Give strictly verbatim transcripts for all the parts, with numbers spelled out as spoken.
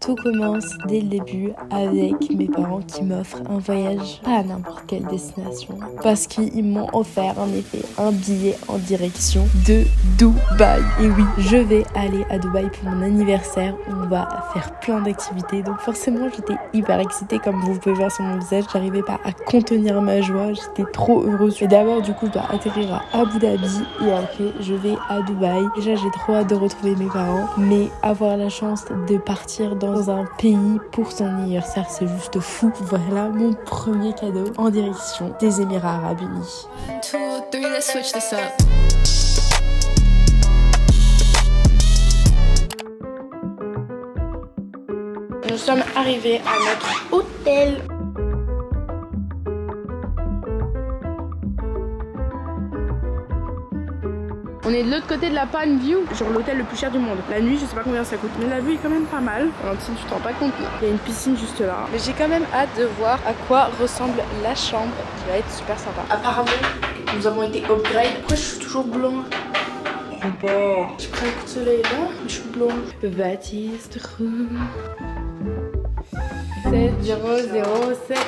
Tout commence dès le début avec mes parents qui m'offrent un voyage pas à n'importe quelle destination parce qu'ils m'ont offert en effet un billet en direction de Dubaï. Et oui, je vais aller à Dubaï pour mon anniversaire. On va faire plein d'activités, donc forcément j'étais hyper excitée comme vous pouvez voir sur mon visage. J'arrivais pas à contenir ma joie, j'étais trop heureuse. Et d'abord du coup je dois atterrir à Abu Dhabi et après je vais à Dubaï. Déjà j'ai trop hâte de retrouver mes parents, mais avoir la chance de partir dans dans un pays pour son anniversaire, c'est juste fou. Voilà mon premier cadeau en direction des Émirats Arabes Unis. One, two, three, let's switch this up. Nous sommes arrivés à notre hôtel. On est de l'autre côté de la Palm View, genre l'hôtel le plus cher du monde. La nuit, je sais pas combien ça coûte, mais la vue est quand même pas mal. Valentine, tu te rends pas compte là. Il y a une piscine juste là. Mais j'ai quand même hâte de voir à quoi ressemble la chambre, qui va être super sympa. Apparemment, nous avons été upgrade. Pourquoi je suis toujours blonde? J'ai pris un coup de soleil là, mais je suis blonde. Baptiste Room. sept zéro zéro sept.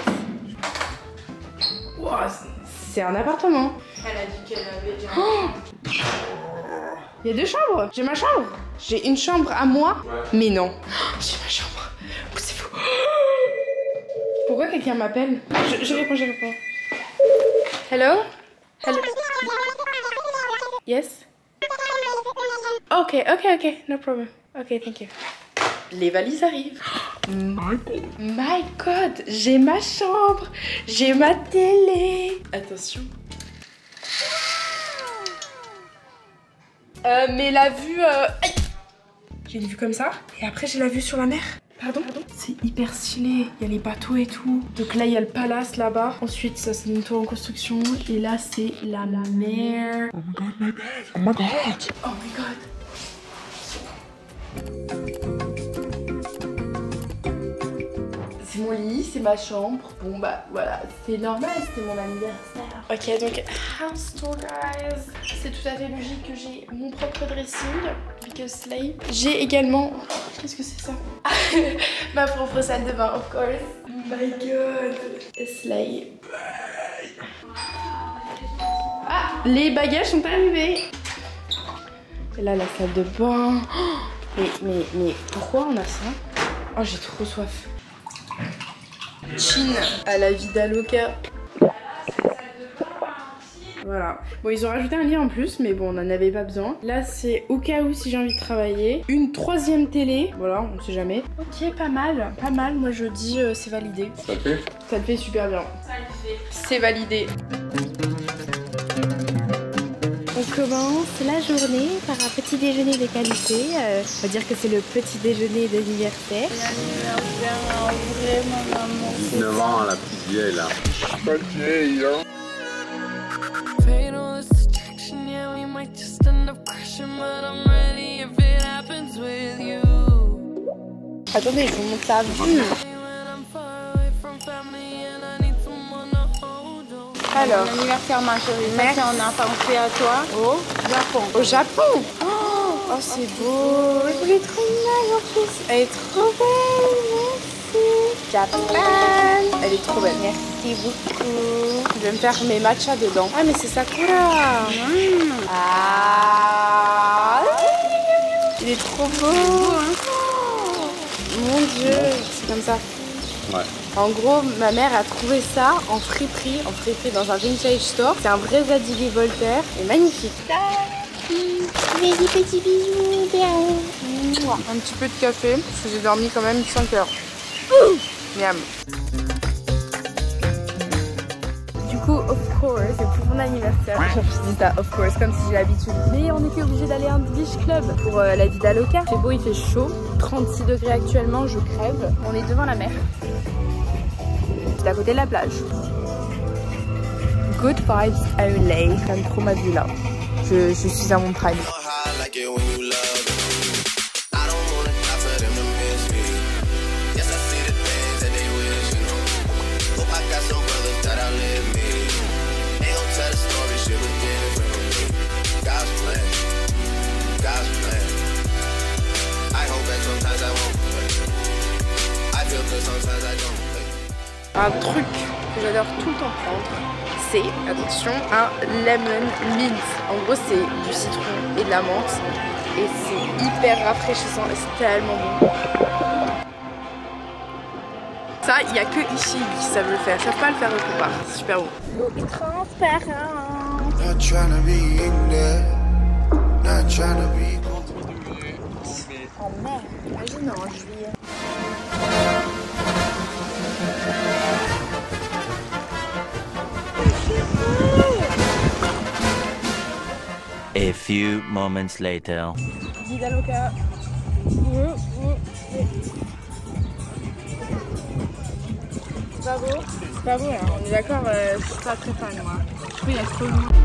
Wow, c'est un appartement. Elle a dit qu'elle avait déjà... Oh, il y a deux chambres. J'ai ma chambre. J'ai une chambre à moi. Ouais. Mais non. Oh, j'ai ma chambre. Oh, c'est fou. Pourquoi quelqu'un m'appelle? je, je réponds, je réponds. Hello? Hello? Yes? Ok, ok, ok. No problem. Ok, thank you. Les valises arrivent. My God. My God. J'ai ma chambre. J'ai ma télé. Attention. Euh, mais la vue... Euh... J'ai une vue comme ça. Et après, j'ai la vue sur la mer. Pardon, Pardon C'est hyper stylé. Il y a les bateaux et tout. Donc là, il y a le palace là-bas. Ensuite, ça, c'est une tour en construction. Et là, c'est la mer. Oh my God, my God. Oh my God. Oh my God. C'est mon lit, c'est ma chambre. Bon bah voilà, c'est normal, c'était mon anniversaire. Ok, donc house tour guys. C'est tout à fait logique que j'ai mon propre dressing, because sleep. J'ai également... Qu'est-ce que c'est ça? Ma propre salle de bain, of course. Oh my God. Sleep. Ah, les bagages sont arrivés. Et là, la salle de bain. Mais, mais, mais pourquoi on a ça? Oh, j'ai trop soif. Chin à la vida loca. Voilà. Bon, ils ont rajouté un lit en plus, mais bon, on n'en avait pas besoin. Là, c'est au cas où si j'ai envie de travailler. Une troisième télé. Voilà, on sait jamais. Ok, pas mal. Pas mal. Moi, je dis euh, c'est validé. Ça te fait? Ça te fait super bien. Ça le fait. C'est validé. On commence la journée par un petit déjeuner de qualité. Euh, on va dire que c'est le petit déjeuner d'anniversaire. L'anniversaire, vraiment, maman. dix-neuf ans, la petite vieille là. Pas vieille, hein. Attendez, je vous montre la vue. Alors, anniversaire ma chérie, merci, on a pensé à toi au Japon. Au Japon? Oh, oh c'est beau. Elle est trop mignonne en plus. Elle est trop belle, merci. Japan. Elle est trop belle. Merci beaucoup. Je vais me faire mes matchas dedans. Ah mais c'est Sakura. Mmh. Ah. Il est trop beau. Hein. Oh, mon Dieu, c'est comme ça. Ouais. En gros, ma mère a trouvé ça en friperie, en friperie dans un vintage store. C'est un vrai Zadig et Voltaire et magnifique. Des petits bisous, bien. Un petit peu de café, parce que j'ai dormi quand même cinq heures. Ouh, miam. Du coup, of course, c'est pour mon anniversaire. Je dis ça, of course, comme si j'ai l'habitude. Mais on était obligé d'aller à un beach club pour euh, la vida loca. C'est beau, il fait chaud. trente-six degrés actuellement, je crève. On est devant la mer. C'est à côté de la plage. Good vibes only. J'aime trop ma vue là. Je, je suis à mon prime. Un truc que j'adore tout le temps prendre, c'est, attention, un lemon mint. En gros, c'est du citron et de la menthe. Et c'est hyper rafraîchissant et c'est tellement bon. Ça, il n'y a que ici qui savent le faire. Ils savent pas le faire autre part. C'est super bon. L'eau est transparente. Oh merde, imagine en juillet. A few moments later. Vida loca. C'est pas beau? C'est pas beau, hein. On est d'accord, euh, je suis pas très fan, moi. Je trouve qu'il y a trop de monde.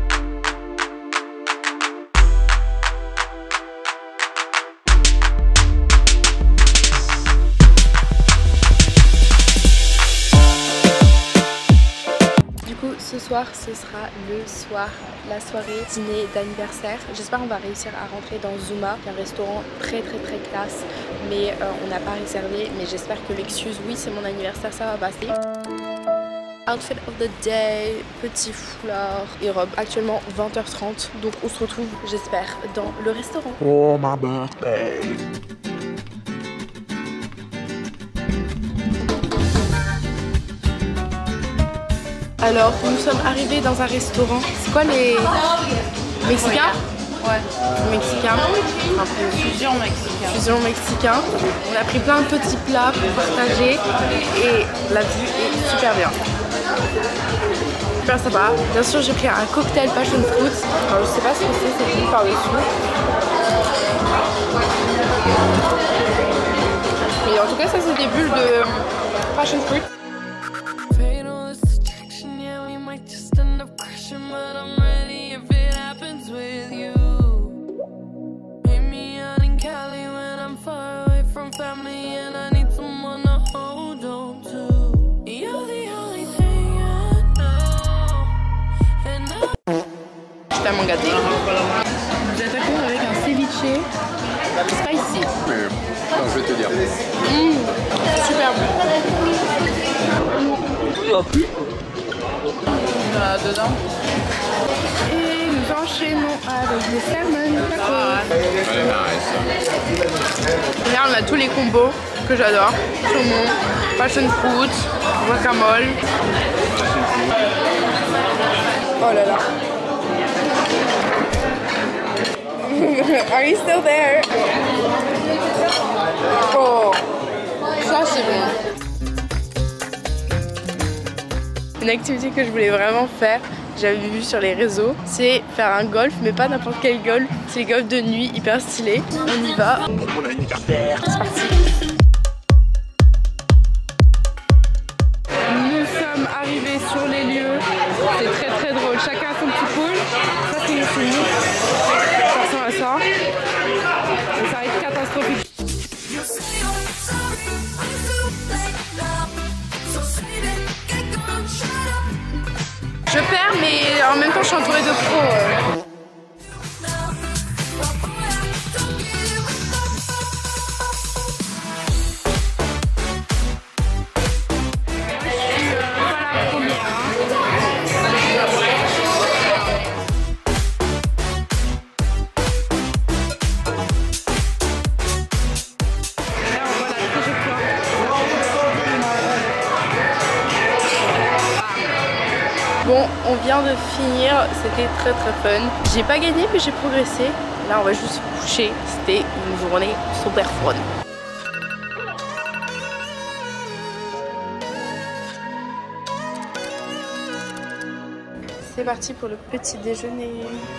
Ce soir, ce sera le soir, la soirée dîner d'anniversaire. J'espère qu'on va réussir à rentrer dans Zuma, qui est un restaurant très très très classe, mais euh, on n'a pas réservé. Mais j'espère que l'excuse, oui c'est mon anniversaire, ça va passer. Outfit of the day, petit foulard et robe. Actuellement vingt heures trente, donc on se retrouve, j'espère, dans le restaurant. Oh my birthday. Alors, nous sommes arrivés dans un restaurant. C'est quoi les... Mexicains? Ouais. Mexicain. Un peu fusion mexicain. Fusion mexicain. On a pris plein de petits plats pour partager et la vue est super bien. Super sympa. Bien sûr, j'ai pris un cocktail passion fruit. Alors, je sais pas ce que c'est, c'est écrit par-dessus. Et en tout cas, ça c'est des bulles de passion fruit. Tellement gâté. Nous attaquons avec un ceviche spicy. Mais, attends, je vais te dire. Mmh, super bon. Voilà, dedans. Et nous enchaînons avec des salmon tacos. Very nice. Là, on a tous les combos que j'adore. Saumon, passion fruit, guacamole. Oh là là. Are you still there? Oh, ça c'est bon. Une activité que je voulais vraiment faire, j'avais vu sur les réseaux, c'est faire un golf, mais pas n'importe quel golf. C'est les golfs de nuit, hyper stylé. On y va. C'est parti. Nous sommes arrivés sur les lieux. C'est très très drôle. Chacun a son petit pool. Ça c'est une fille. Ça ressemble à ça. Et ça va être catastrophique. Je perds, mais en même temps je suis entourée de pros. Bon, on vient de finir, c'était très très fun. J'ai pas gagné mais j'ai progressé. Là on va juste se coucher, c'était une journée super fun. C'est parti pour le petit déjeuner.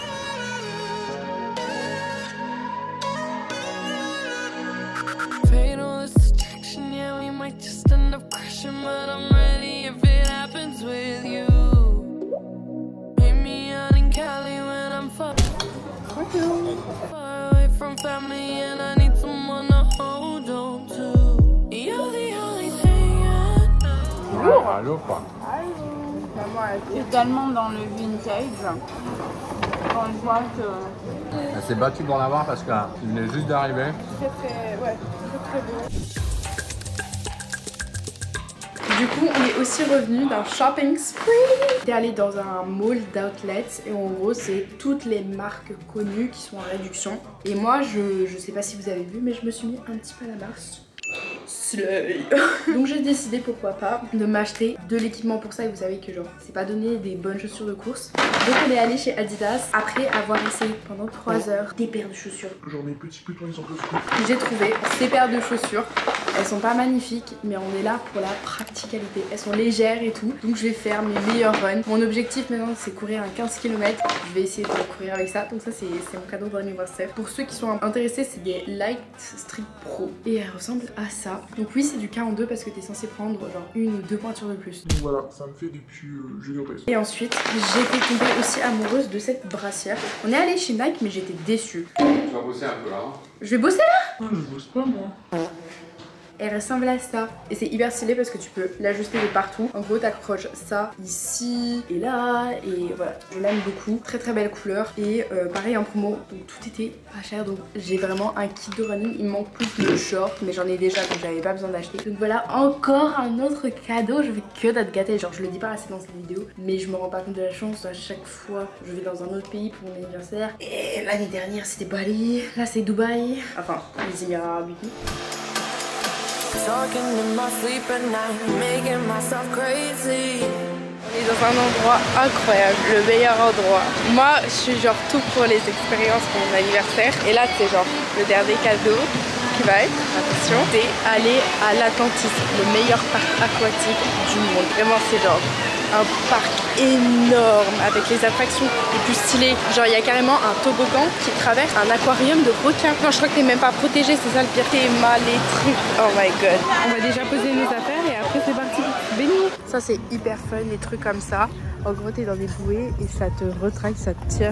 Allô, quoi. Totalement dans le vintage. Quand je vois que... Elle s'est battue pour l'avoir parce qu'il venait juste d'arriver. Très très, ouais, très très beau. Du coup, on est aussi revenu d'un shopping spree. J'étais allée dans un mall d'outlets et en gros, c'est toutes les marques connues qui sont en réduction. Et moi, je, je sais pas si vous avez vu, mais je me suis mis un petit peu à la marche. Slay. Donc j'ai décidé, pourquoi pas, de m'acheter de l'équipement pour ça. Et vous savez que genre c'est pas donné des bonnes chaussures de course. Donc on est allé chez Adidas après avoir essayé pendant trois heures des paires de chaussures. J'en ai petit peu, ils sont peu fous. J'ai trouvé ces paires de chaussures. Elles sont pas magnifiques, mais on est là pour la practicalité. Elles sont légères et tout, donc je vais faire mes meilleurs runs. Mon objectif maintenant, c'est courir un quinze kilomètres. Je vais essayer de courir avec ça, donc ça c'est mon cadeau d'anniversaire. Pour ceux qui sont intéressés, c'est des Light Street Pro et elles ressemblent à ça. Donc oui, c'est du quarante-deux parce que t'es censé prendre genre une ou deux pointures de plus. Donc voilà, ça me fait depuis euh, junior P S. Et ensuite, j'ai été tombée aussi amoureuse de cette brassière. On est allé chez Nike, mais j'étais déçue. Tu vas bosser un peu là. Hein. Je vais bosser là? Ah, je bosse pas moi. Elle ressemble à ça. Et c'est hyper stylé parce que tu peux l'ajuster de partout. En gros, t'accroches ça ici et là. Et voilà, je l'aime beaucoup. Très très belle couleur. Et euh, pareil en promo. Donc tout était pas cher. Donc j'ai vraiment un kit de running. Il me manque plus de shorts. Mais j'en ai déjà, donc j'avais pas besoin d'acheter. Donc voilà, encore un autre cadeau. Je vais que d'être gâtée. Genre je le dis pas assez dans cette vidéo. Mais je me rends pas compte de la chance. À chaque fois, je vais dans un autre pays pour mon anniversaire. Et l'année dernière, c'était Bali. Là, c'est Dubaï. Enfin, les Émirats Arabes Unis. Talking in my sleep at night, making myself crazy. On est dans un endroit incroyable, le meilleur endroit. Moi, je suis genre tout pour les expériences pour mon anniversaire. Et là, c'est genre le dernier cadeau qui va être, attention, c'est aller à l'Atlantis, le meilleur parc aquatique du monde. Vraiment, c'est genre un parc énorme avec les attractions les plus stylées. Genre il y a carrément un toboggan qui traverse un aquarium de requins. Non, je crois que t'es même pas protégé, c'est ça le pire. T'es mal les trucs. Oh my god. On va déjà poser nos affaires et après c'est parti pour baigner. Ça c'est hyper fun, les trucs comme ça. En gros t'es dans des bouées et ça te retraque, ça te tire.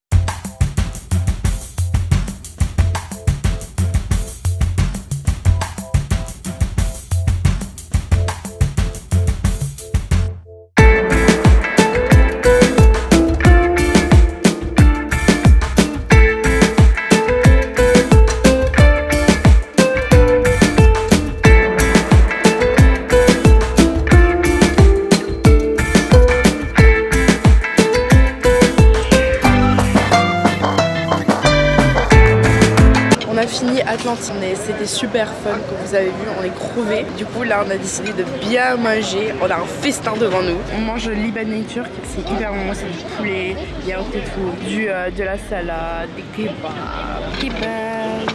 Fini Atlantis, c'était super fun comme vous avez vu, on est crevés. Du coup là on a décidé de bien manger, on a un festin devant nous. On mange libanais turc, c'est hyper bon, c'est du poulet, yaourt et tout, du, euh, de la salade, des kebabs, kebabs.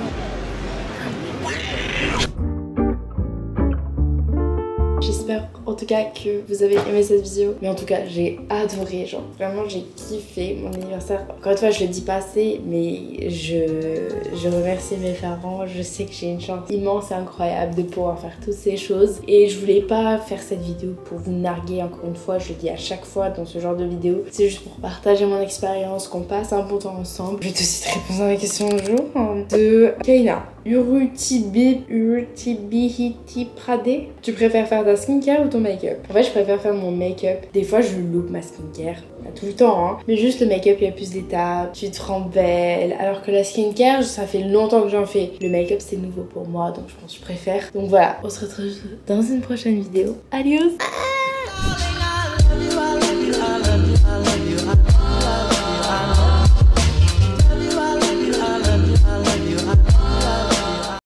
J'espère en tout cas que vous avez aimé cette vidéo. Mais en tout cas j'ai adoré, genre vraiment j'ai kiffé mon anniversaire. Encore une fois je le dis pas assez, mais je, je remercie mes parents. Je sais que j'ai une chance immense et incroyable de pouvoir faire toutes ces choses. Et je voulais pas faire cette vidéo pour vous narguer, encore une fois, je le dis à chaque fois dans ce genre de vidéo. C'est juste pour partager mon expérience, qu'on passe un bon temps ensemble. Je vais tout de suite répondre à la question du jour de Kaina. Urutibi, Urutibihiti Prade. Tu préfères faire ta skincare ou ton make-up? En fait, je préfère faire mon make-up. Des fois, je loupe ma skincare. Pas tout le temps, hein. Mais juste le make-up, il y a plus d'étapes. Tu te rends belle. Alors que la skincare, ça fait longtemps que j'en fais. Le make-up, c'est nouveau pour moi, donc je pense que je préfère. Donc voilà, on se retrouve dans une prochaine vidéo. Adios!